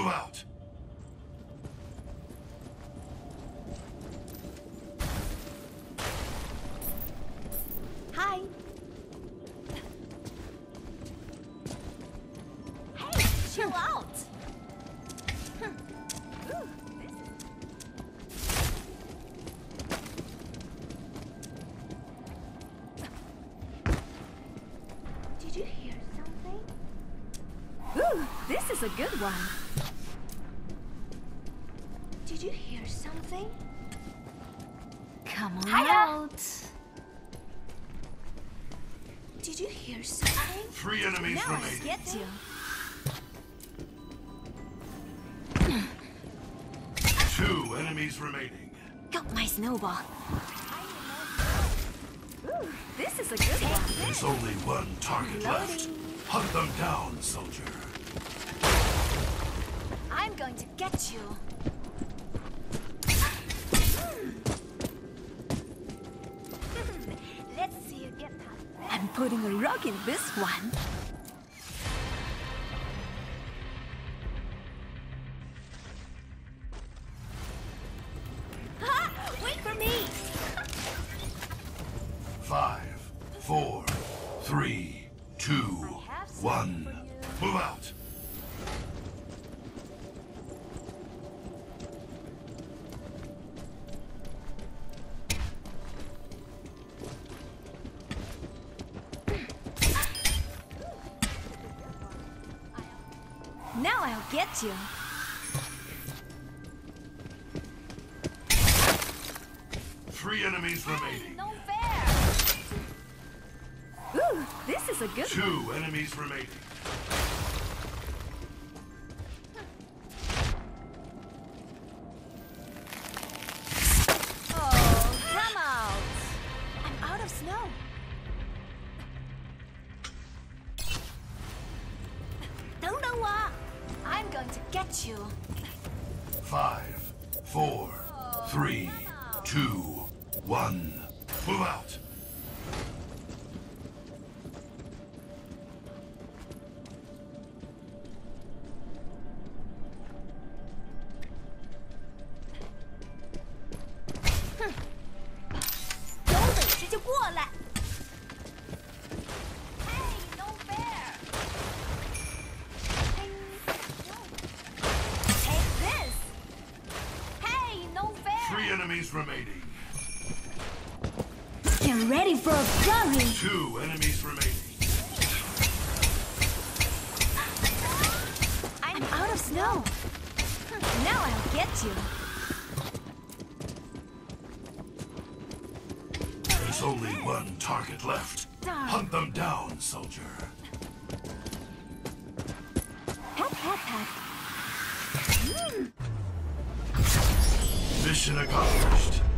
out! Hi. Hey, chill out. Ooh, Did you hear something? Ooh, this is a good one. Did you hear something? Come on out. Did you hear something? 3 enemies Now I remaining. get you. 2 enemies remaining. Got my snowball. Ooh, this is a good one. There's only 1 target left. Loading. Hunt them down, soldier. I'm going to get you. Let's see you get past that. I'm putting a rock in this one. Ha! Wait for me! 5, 4, 3, 2, 1. Move out. Now I'll get you. Three enemies remaining. No fair! Ooh, this is a good one. 2 enemies remaining. Oh, come out! I'm out of snow. Don't know what. I'm going to get you. 5, 4, 3, 2, 1. Move out. Enemies remaining. Get ready for a flurry. 2 enemies remaining. I'm out of snow. Now I'll get you. There's only 1 target left. Darn. Hunt them down, soldier. Pat, pat, pat. Mission accomplished.